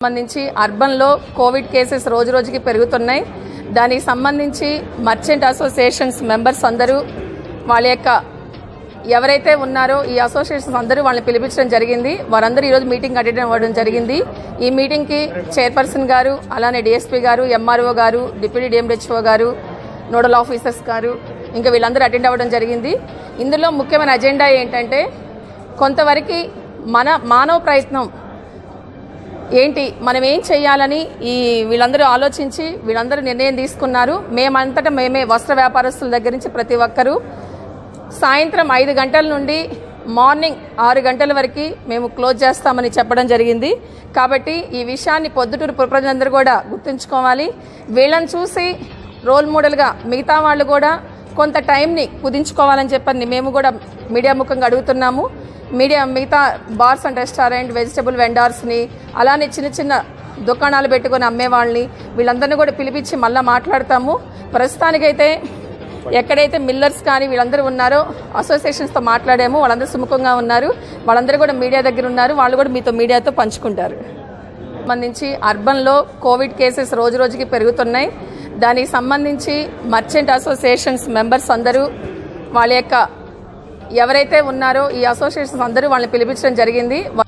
సంబంధించి అర్బన్లో Covid cases రోజు రోజుకి పెరుగుతున్నాయి. దానికి సంబంధించి మర్చెంట్ అసోసియేషన్స్ మెంబర్స్ అందరూ వాళ్ళ యొక్క ఎవరైతే ఉన్నారో ఈ అసోసియేషన్స్ అందరూ వాళ్ళని పిలిపించడం జరిగింది. వారందరూ ఈరోజు మీటింగ్ అటెండ్ అవ్వడం జరిగింది. ఈ మీటింగ్కి చైర్పర్సన్ గారు, అలానే డిఎస్పీ గారు, ఎంఆర్ఓ గారు, డిప్యూటీ డిఎంహెచ్ఓ గారు, నోడల్ ఆఫీసర్స్ గారు, ఇంకా వీళ్ళందరూ అటెండ్ అవ్వడం జరిగింది. ఇందులో ముఖ్యమైన అజెండా ఏంటంటే కొంతవరకు మన మానవ ప్రయత్నం ఏంటి, మనం ఏం చేయాలని వీళ్ళందరూ ఆలోచించి వీళ్ళందరూ నిర్ణయం తీసుకున్నారు. మేమంతటా మేమే వస్త్ర వ్యాపారస్తుల దగ్గర నుంచి ప్రతి ఒక్కరూ సాయంత్రం 5 గంటల నుండి మార్నింగ్ 6 గంటల వరకు మేము క్లోజ్ చేస్తామని చెప్పడం జరిగింది. కాబట్టి ఈ విషయాన్ని పొద్దుటూరు ప్రజలందరూ కూడా గుర్తుంచుకోవాలి. వీళ్ళని చూసి రోల్ మోడల్గా మిగతా వాళ్ళు కూడా కొంత టైంని కుదించుకోవాలని చెప్పని మేము కూడా మీడియా ముఖంగా అడుగుతున్నాము. మిగతా బార్స్ అండ్ రెస్టారెంట్, వెజిటబుల్ వెండర్స్ని, అలానే చిన్న చిన్న దుకాణాలు పెట్టుకొని అమ్మే వాళ్ళని వీళ్ళందరినీ కూడా పిలిపించి మళ్ళీ మాట్లాడతాము. ప్రస్తుతానికైతే ఎక్కడైతే మిల్లర్స్ కానీ వీళ్ళందరూ ఉన్నారో అసోసియేషన్స్తో మాట్లాడాము. వాళ్ళందరూ సుముఖంగా ఉన్నారు. వాళ్ళందరూ కూడా మీడియా దగ్గర ఉన్నారు. వాళ్ళు కూడా మీడియాతో పంచుకుంటారు. సంబంధించి అర్బన్లో కోవిడ్ కేసెస్ రోజు రోజుకి పెరుగుతున్నాయి. దానికి సంబంధించి మర్చెంట్ అసోసియేషన్స్ మెంబర్స్ అందరూ వాళ్ళ యొక్క ఎవరైతే ఉన్నారో ఈ అసోసియేషన్స్ అందరూ వాళ్ళని పిలిపించడం జరిగింది.